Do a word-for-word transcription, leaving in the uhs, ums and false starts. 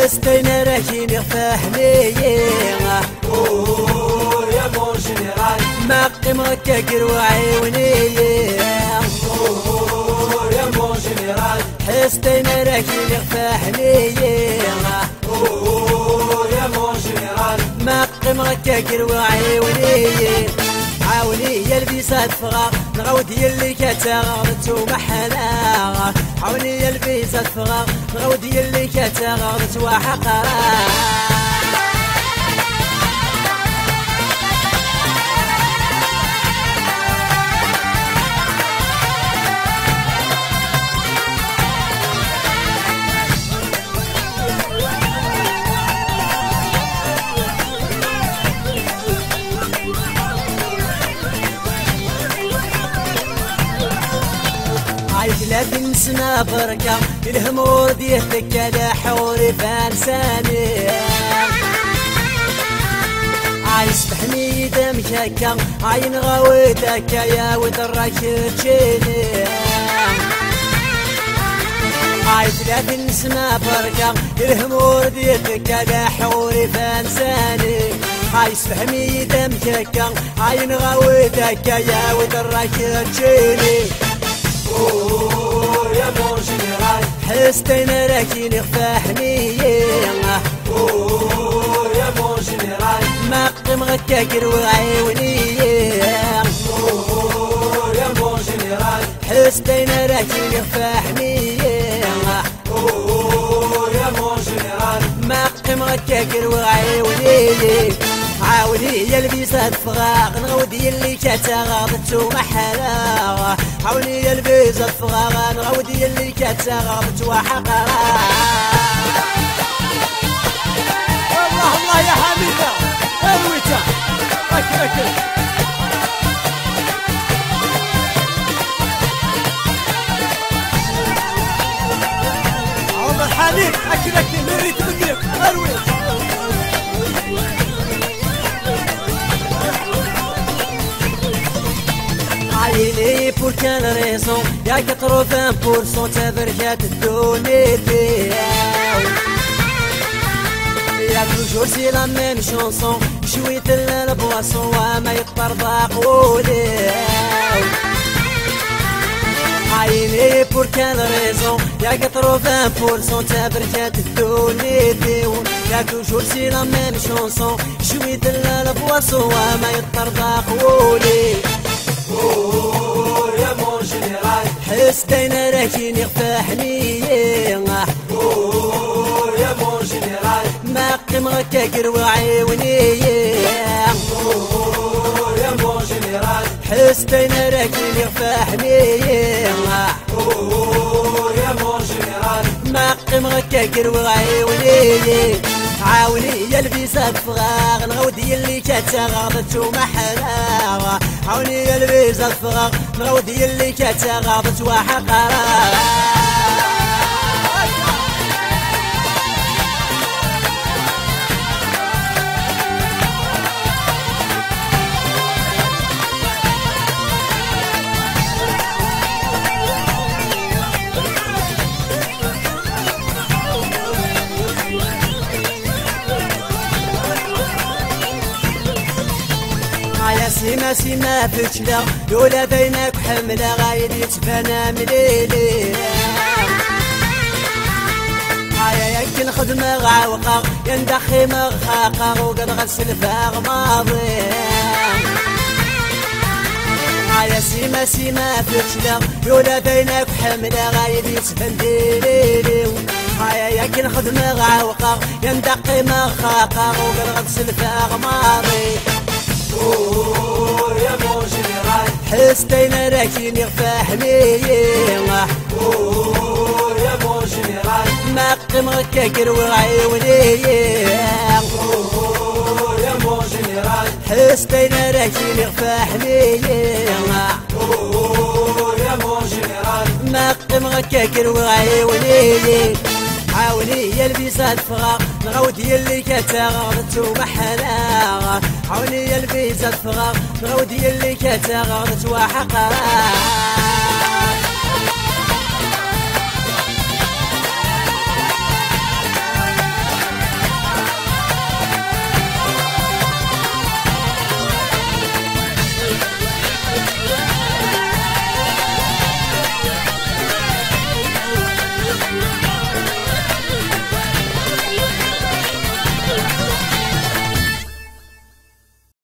حستينا راكين فاهمين اوه يا مون جينيرال ما قيمك كروعي ونيه اوه يا مون جينيرال حستينا راكين فاهمين اوه يا مون جينيرال ما قيمك كروعي ونيه عاوني يا البيسات فغا نغود يلي كتغرت ومحنا عاوني يا البيسات فغا نغود يلي كتغرت وحقرا عايش لكن سنا بركة الهمور ديتك على حوري فانساني عايش بحميدة مشاكا عين غاوتك يا ودرك تشيني عايش لكن سنا بركة الهمور ديتك على حوري فانساني عايش بحميدة مشاكا عين غاوتك يا ودرك تشيني اوه يا مون جينيرال حستينا راكين فاهمين اوه يا مون جينيرال ما قيمك كروعي ونيه اوه يا مون جينيرال حستينا راكين فاهمين اوه يا مون جينيرال ما قيمك كروعي ونيه عاوني يا البيسات فغاق نغودي اللي كتغاضت ومحلا عاوني يا البيسات فغاق نغودي اللي كتغاضت وحقرا الله الله يا حميدة ارويتا اكل اكل عمر حميد اكل اكل من ريت مقلب ارويت عيني pour quelle raison y'a quatre-vingts pour cent تبرجات الدونيتي y'a toujours c'est la même chanson شوية البواسون وما يطربق ولي عيني pour quelle raison y'a quatre-vingts pour cent تبرجات الدونيتي y'a toujours c'est la même chanson شوية البواسون وما يطربق ولي اوه يا مون جينيرال حستينا راكين فاهمين اوه يا مون جينيرال ما قيمك كروعي ونيه اوه يا مون جينيرال حستينا راكين فاهمين اوه يا مون جينيرال ما قيمك كروعي ونيه عاوني يا البيسات فغاغ نغودي اللي كتغاضت ومحلا عاوني يا البيسات فغاغ نغودي اللي كتغاضت وحقرا يا سيما سيما فتشلا يولا بينك حملة غايد يتبنى مليلي هيا يمكن خدمة غاوقة يندخي مغخاقة وقد غسل فاغ ماضي يا سيما سيما فتشلا يولا بينك حملة غايد يتبنى هيا يمكن خدمة غاوقة يندخي مغخاقة وقد غسل فاغ ماضي اوه يا مون جينيرال حستينا راكين فاهمين اوه يا مون جينيرال ما قيمك كروعي ونيه اوه يا مون جينيرال حستينا راكين فاهمين اوه يا مون جينيرال ما قيمك كروعي ونيه عاوني يا البيسات فغا نغودي اللي كتغاضت ومحلا عاوني يا البيسات فغا نغودي اللي كتغاضت وحقرا